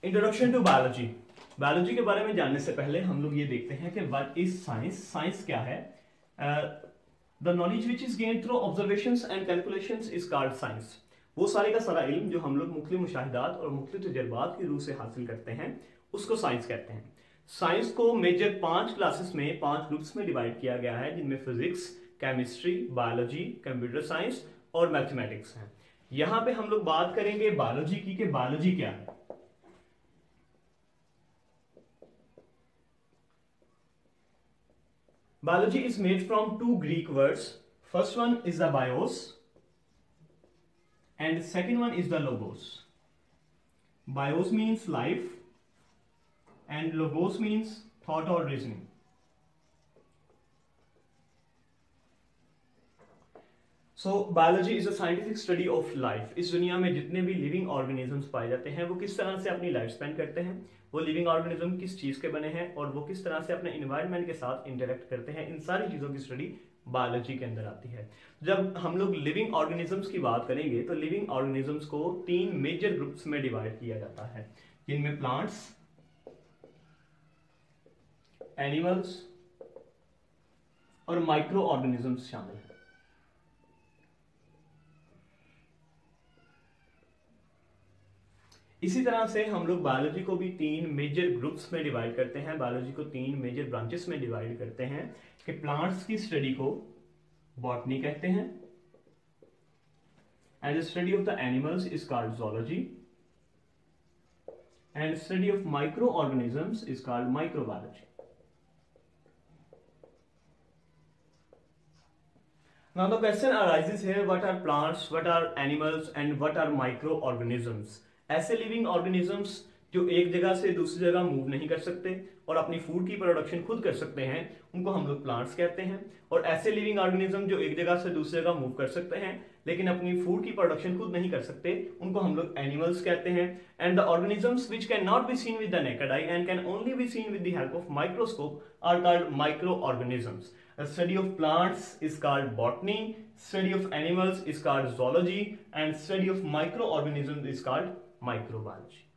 Introduction to biology. Biology के बारे में जानने से पहले हम लोग ये देखते हैं कि व्हाट इज साइंस। साइंस क्या है? The knowledge which is gained through observations and calculations is called science. वो सारे का सारा इल्म जो हम लोग मुख्तलिफ मुशाहिदात और मुख्तलिफ तजर्बात के रूह से हासिल करते हैं उसको साइंस कहते हैं। साइंस को मेजर 5 क्लासेस में 5 ग्रुप्स में डिवाइड किया गया है, जिनमें physics, chemistry, biology, computer science और मैथमेटिक्स हैं। यहां पे हम लोग बात करेंगे बायोलॉजी की कि बायोलॉजी क्या है। Biology is made from 2 Greek words. First one is the bios and the second one is the logos. Bios means life and logos means thought or reasoning. So biology is a scientific study of life. इस दुनिया में जितने भी living organisms पाए जाते हैं वो किस तरह से अपनी लाइफ स्पेंड करते हैं, वो लिविंग ऑर्गेनिज्म किस चीज के बने हैं और वो किस तरह से अपने एनवायरनमेंट के साथ इंटरेक्ट करते हैं, इन सारी चीजों की स्टडी बायोलॉजी के अंदर आती है। जब हम लोग लिविंग ऑर्गेनिजम्स की बात करेंगे तो लिविंग ऑर्गेनिजम्स को 3 मेजर ग्रुप्स में डिवाइड किया जाता है, जिनमें प्लांट्स, एनिमल्स और माइक्रो ऑर्गेनिजम्स शामिल हैं। इसी तरह से हम लोग बायोलॉजी को भी 3 मेजर ग्रुप्स में डिवाइड करते हैं, बायोलॉजी को 3 मेजर ब्रांचेस में डिवाइड करते हैं कि प्लांट्स की स्टडी को बॉटनी कहते हैं and study of the animals is called zoology and study of microorganisms is called microbiology. Now the question arises here, what are plants, what are animals and what are microorganisms? ऐसे living organisms जो एक जगह से दूसरी जगह move नहीं कर सकते और अपनी फूड की प्रोडक्शन खुद कर सकते हैं उनको हम लोग प्लांट्स कहते हैं, और ऐसे लिविंग ऑर्गेनिज्म जो एक जगह से दूसरी जगह मूव कर सकते हैं लेकिन अपनी फूड की प्रोडक्शन खुद नहीं कर सकते उनको हम लोग एनिमल्स कहते हैं। And the organisms which can not be seen with the naked eye and can only be seen with the help of microscope are called microorganisms. The study of plants is called botany, study of animals is called zoology and study of microorganisms is called microbiology.